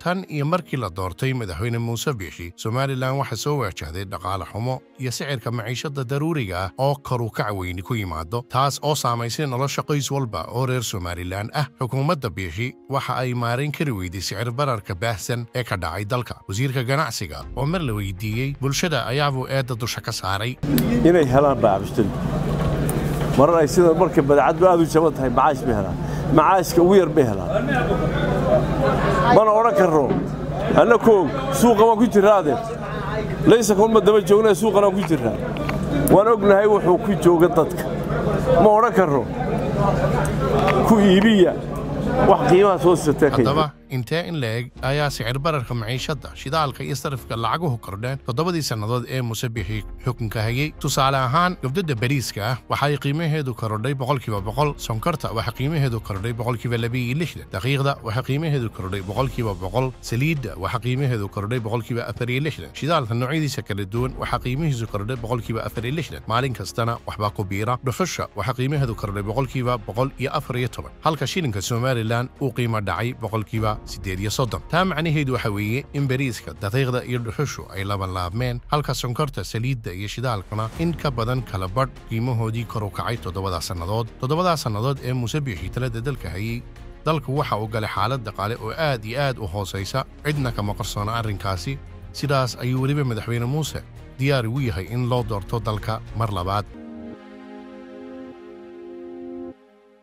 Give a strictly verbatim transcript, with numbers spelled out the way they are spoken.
tan iyo markii la doortay madaxweyne muuse biixi somalilan waxa soo waajahday dhaqaale xumo iyo sicirka maciishada daruuriga ah oo kor u kac weyni ku yimaado taas oo saamaysay nolosha qoys walba oo reer somalilan ah xukuumadda biixi waxa ay maarayn kari weyday sicir bararka baahsan ee ka dhacay dalka wasiirka ganacsiga oo mar la weydiiyey bulshada ayaabuu eedda dusha ka saaray inay helaan baabishtan marar ay sida marka badacad aad u jaban tahay macaash bay helaan macaashka ugu yar bay helaan mana oran karo annagu suuqa waan ku jiraadeen laysa kulma daba joognaa suuqana ku jiraa waan ognahay wuxuu ku jooga dadka ma oran karo ku iibiya wax qiimaha soo sitay intee in leeg ayaa sicir bararka maciishada shidaalka iyo sarifka lacaguhu kordheen toddobadii sannadood ee muuse biixi xukunka hayay tusaale ahaan gabdada bariiska ah waxay qiimaheedu korodhay boqolkiiba boqol sonkorta waxa qiimaheedu korodhay boqolkiiba laba iyo lixdan daqiiqda waxa qiimaheedu korodhay boqolkiiba boqol saliidda waxa qiimaheedu korodhay boqolkiiba afar iyo lixdan shidaalka noocyadiisa kala duwan waxa qiimihiisu korodhay boqolkiiba afar iyo lixdan maalin kastana waxbaa ku biira dhuxusha waxa qiimaheedu korodhay boqolkiiba boqol iyo afar iyo toban halka shilinka somalilan uu qiimo dhacay boqolkiiba sideed iyo soddon taa macnaheedu waxa weeye in bariiska daqiiqda iyo dhuxushu ay laban laabmeen halka sonkorta saliidda iyo shidaalkana in ka badan kala badh qiimahoodii kor u kacay toddobadaa sannadood toddobadaa sannadood ee muuse biixi talada dalka hayay dalku waxa uu galay xaalad dhaqaale oo aad iyo aad u hoosaysa cidna kama qarsoona arrinkaasi sidaas ayuu weliba madaxweyne muuse diyaar ugu yahay in loo doorto dalka mar labaad